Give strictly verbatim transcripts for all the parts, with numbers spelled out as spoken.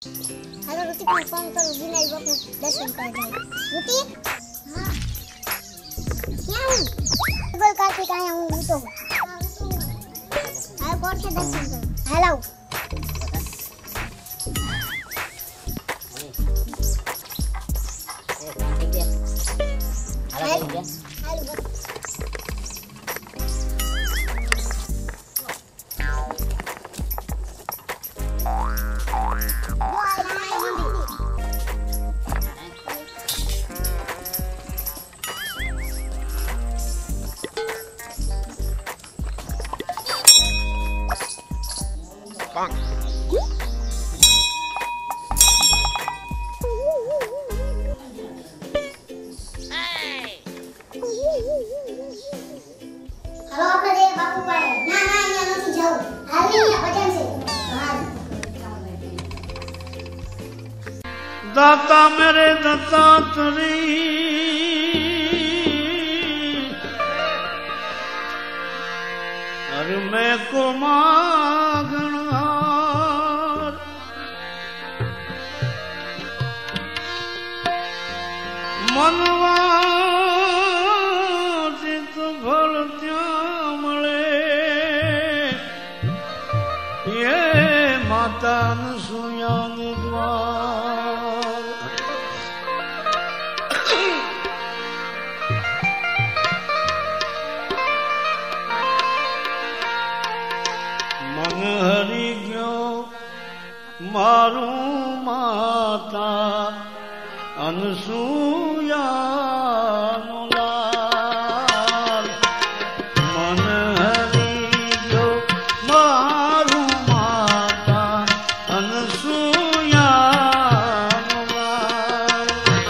Hello रुति को phone करो विनायक बापू दर्शन कर जाओ। रुति हां क्या हूं गूगल काटे का आया हूं तो हां कौन से दर्शन करो। हेलो हेलो हेलो दाता मेरे दत्तात्री अरे मैं को मागणहार मनवा चित फल त्या मळे ये माता अनसुया ने द्वार मन हरि गयो मारू माता अनसुया लाल मन हरि गयो मारू माता अनसुया लाल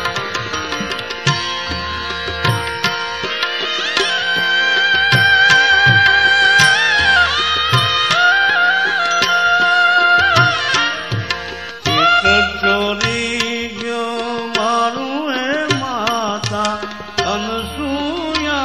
चोरी गयो मारू है माता अनसुया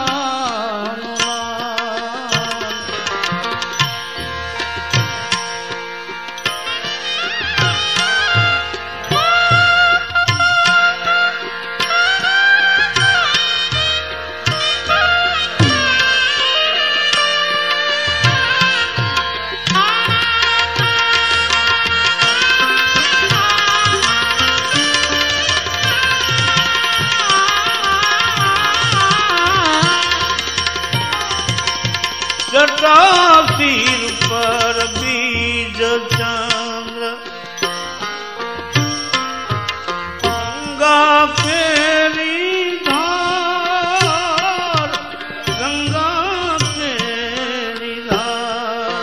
जटा सिर पर बीज चंद्र गंगा तेरी धार गंगा तेरी धार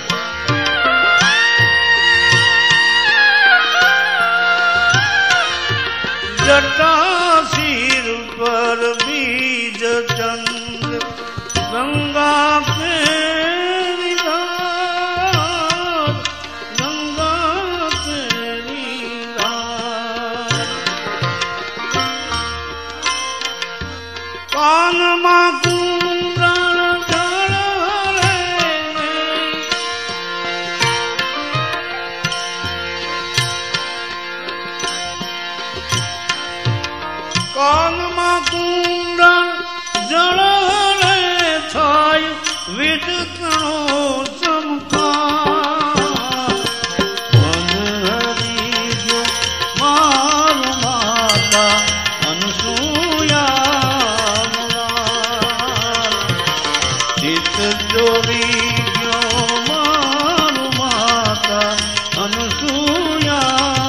जटा सिर पर बीज चंद्र गंगा तेरी धार गंगा तेरी धार कान मां कुंडल जल कान मां कुंडल जल विदकणो चमकार मन हरि गयो मारू माता अनसुया लाल चित चोरी गयो मारू माता अनसुया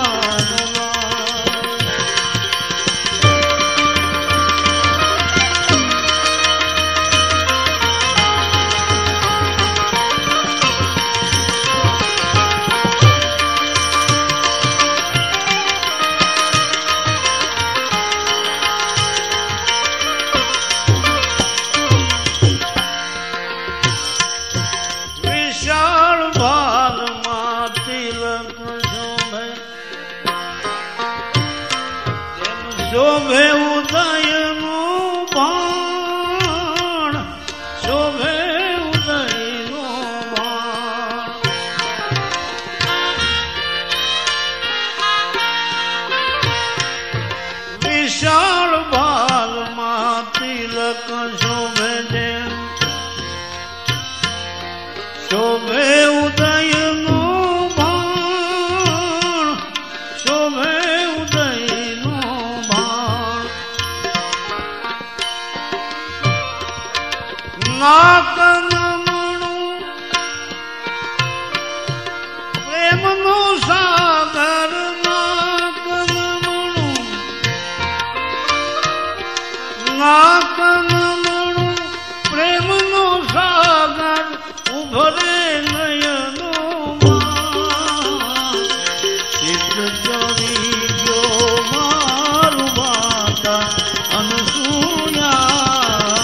शोभे उदय नो बाण शोभे उदय नो बाण શોભે જેમ શોભે ઉદયનો બાણ શોભે ઉદયનો બાણ નાકનમણું પ્રેમનો સાગર નાકનમણું નાકનમણું પ્રેમનો સાગર ઉભરે નયનો ચિત્ત ચોરી ગયો મારું માતા અનસૂયા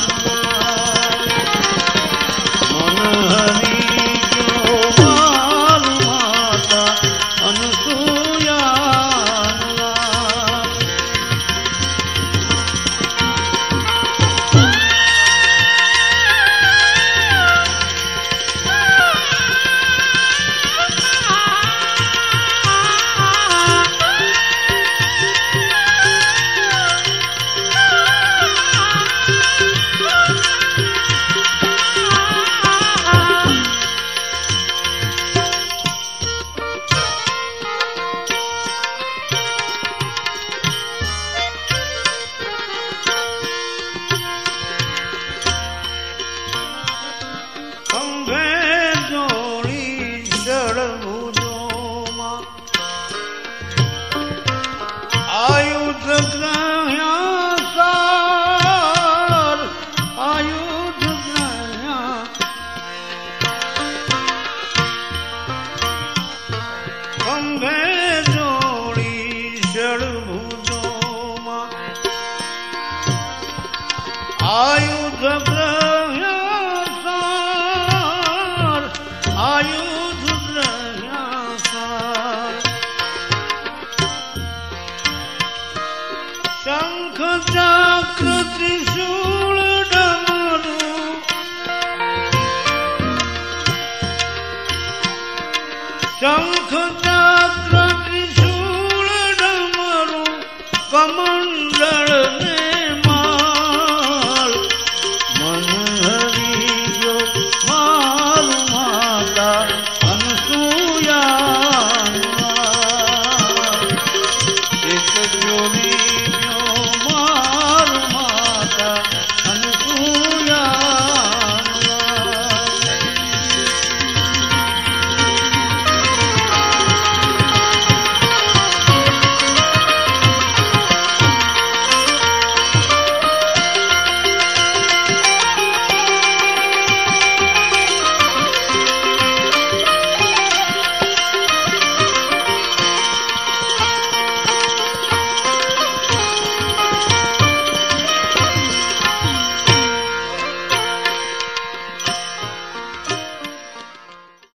મન હરી ગયો મારું માતા અનસૂયા આયુધ